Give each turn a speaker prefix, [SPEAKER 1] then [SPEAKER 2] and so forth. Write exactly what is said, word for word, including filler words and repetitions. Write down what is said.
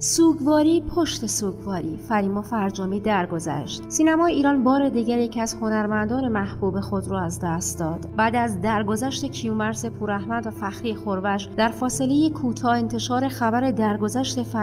[SPEAKER 1] سوگواری پشت سوگواری، فریما فرجامی درگذشت. سینما ایران بار دیگر یکی از هنرمندان محبوب خود را از دست داد. بعد از درگذشت کیومرث پوراحمد و فخری خورش، در فاصله کوتاه انتشار خبر درگذشت